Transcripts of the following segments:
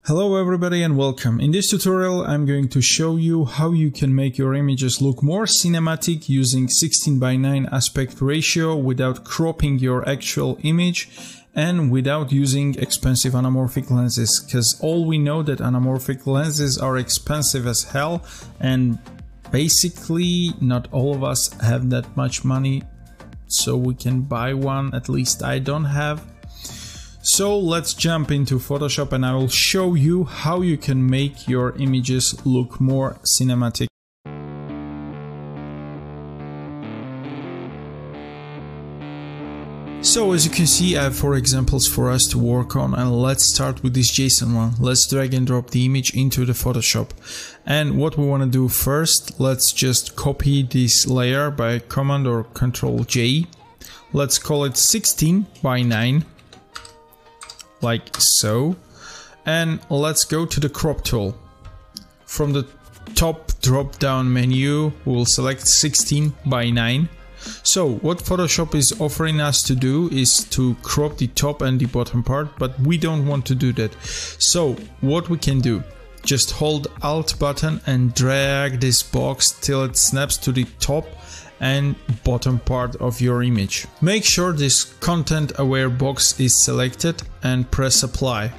Hello everybody and welcome. In this tutorial I'm going to show you how you can make your images look more cinematic using 16:9 aspect ratio without cropping your actual image and without using expensive anamorphic lenses, because all we know that anamorphic lenses are expensive as hell and basically not all of us have that much money so we can buy one. At least I don't have. So let's jump into Photoshop and I will show you how you can make your images look more cinematic. So as you can see, I have 4 examples for us to work on, and let's start with this JSON one. Let's drag and drop the image into the Photoshop. And what we want to do first, let's just copy this layer by Command or Control J. Let's call it 16:9. Like so, and let's go to the crop tool. From the top drop down menu we'll select 16:9. So what Photoshop is offering us to do is to crop the top and the bottom part, but we don't want to do that. So what we can do, just hold Alt button and drag this box till it snaps to the top and bottom part of your image. Make sure this content aware box is selected and press apply.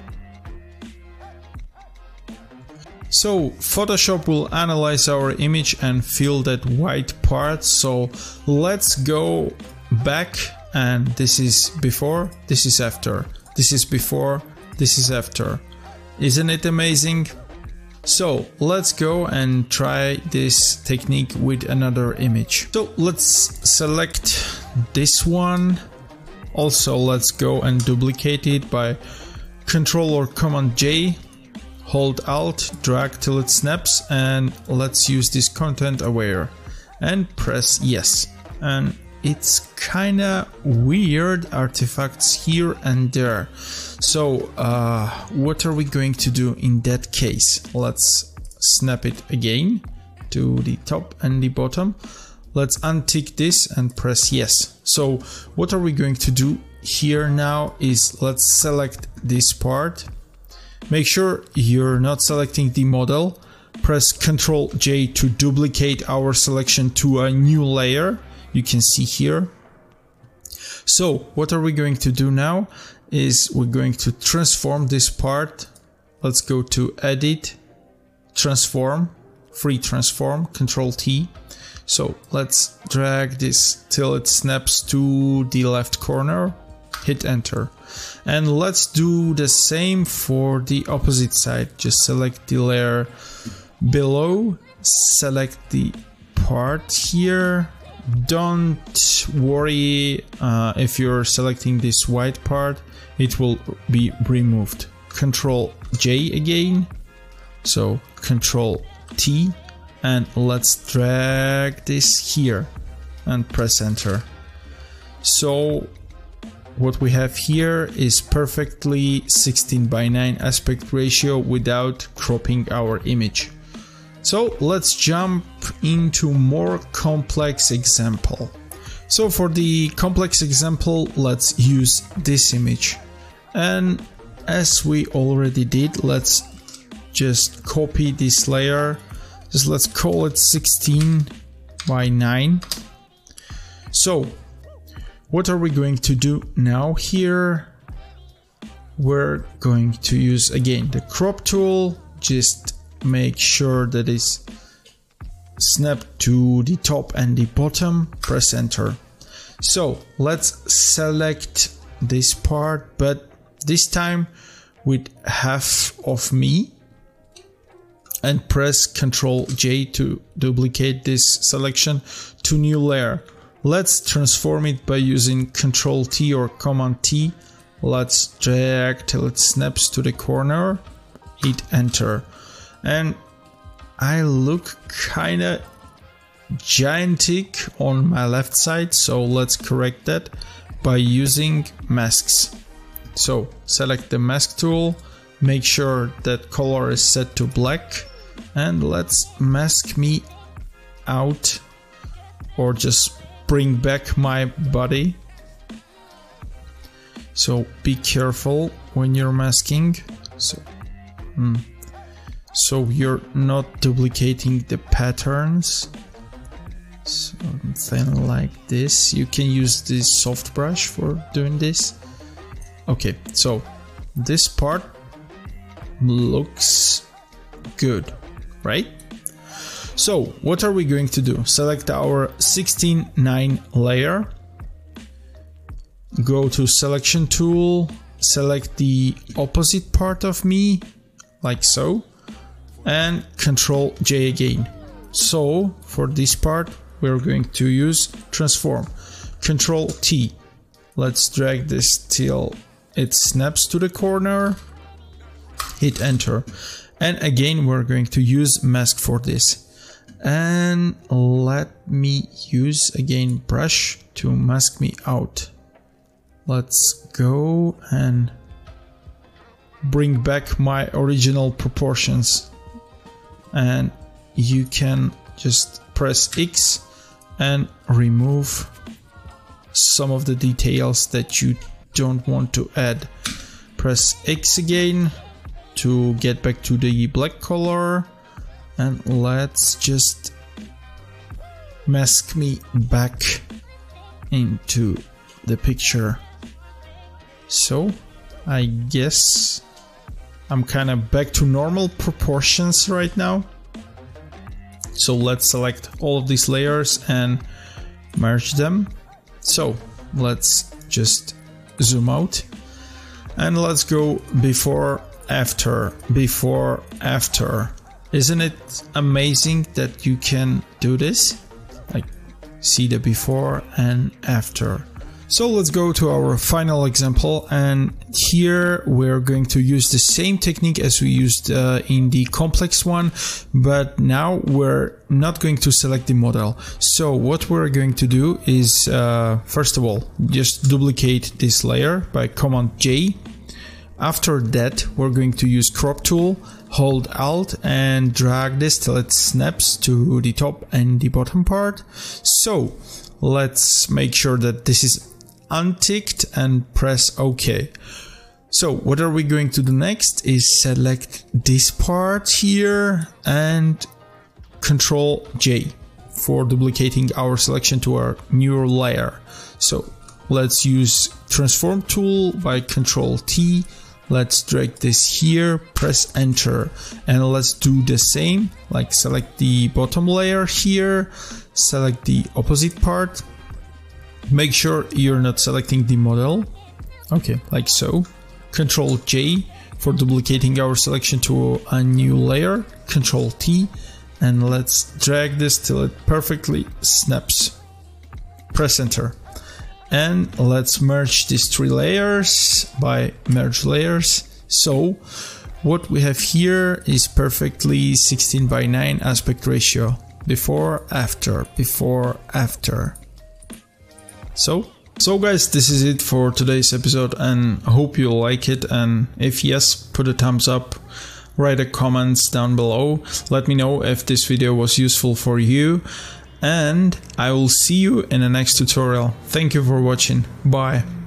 So Photoshop will analyze our image and fill that white part. So let's go back, and this is before, this is after, this is before, this is after. Isn't it amazing? So let's go and try this technique with another image. So let's select this one. Also let's go and duplicate it by Control or Command J. Hold Alt, drag till it snaps, and let's use this content aware and press yes. And it's kinda weird artifacts here and there. So what are we going to do in that case? Let's snap it again to the top and the bottom. Let's untick this and press yes. So what are we going to do here now is let's select this part. Make sure you're not selecting the model. Press Ctrl J to duplicate our selection to a new layer. You can see here. So what are we going to do now is we're going to transform this part. Let's go to Edit, Transform, Free Transform, Ctrl T. So let's drag this till it snaps to the left corner, hit enter. And let's do the same for the opposite side. Just select the layer below, select the part here. Don't worry if you're selecting this white part, it will be removed. Control J again, so Control T, and let's drag this here and press enter. So what we have here is perfectly 16:9 aspect ratio without cropping our image. So let's jump into more complex example. So for the complex example, let's use this image. And as we already did, let's just copy this layer. Just let's call it 16:9. So what are we going to do now here? We're going to use again the crop tool. Just make sure that it's snapped to the top and the bottom, press enter. So let's select this part, but this time with half of me, and press Ctrl J to duplicate this selection to new layer. Let's transform it by using Ctrl T or Command T. Let's drag till it snaps to the corner, hit enter. And I look kinda gigantic on my left side, so let's correct that by using masks. So select the mask tool, make sure that color is set to black, and let's mask me out, or just bring back my body. So be careful when you're masking. So So you're not duplicating the patterns. Something like this. You can use this soft brush for doing this. Okay, so this part looks good, right? So what are we going to do? Select our 16:9 layer, go to selection tool, select the opposite part of me, like so, and Ctrl J again. So for this part we're going to use transform. Ctrl T. Let's drag this till it snaps to the corner. Hit enter. And again we're going to use mask for this. And let me use again brush to mask me out. Let's go and bring back my original proportions. And you can just press X and remove some of the details that you don't want to add. Press X again to get back to the black color, and let's just mask me back into the picture. So I guess I'm kind of back to normal proportions right now. So let's select all of these layers and merge them. So let's just zoom out and let's go before, after, before, after. Isn't it amazing that you can do this? Like, see the before and after. So let's go to our final example, and here we're going to use the same technique as we used in the complex one, but now we're not going to select the model. So what we're going to do is, first of all, just duplicate this layer by Command J. After that, we're going to use crop tool, hold Alt and drag this till it snaps to the top and the bottom part. So let's make sure that this is unticked and press OK. So what are we going to do next is select this part here and Ctrl J for duplicating our selection to our new layer. So let's use transform tool by Ctrl T. Let's drag this here, press enter, and let's do the same, like select the bottom layer here, select the opposite part. Make sure you're not selecting the model. Okay, like so. Ctrl J for duplicating our selection to a new layer. Ctrl T, and let's drag this till it perfectly snaps. Press enter. And let's merge these three layers by merge layers. So what we have here is perfectly 16:9 aspect ratio. Before, after, before, after. So guys, this is it for today's episode, and I hope you like it, and if yes, put a thumbs up, write a comments down below, let me know if this video was useful for you, and I will see you in the next tutorial. Thank you for watching, bye.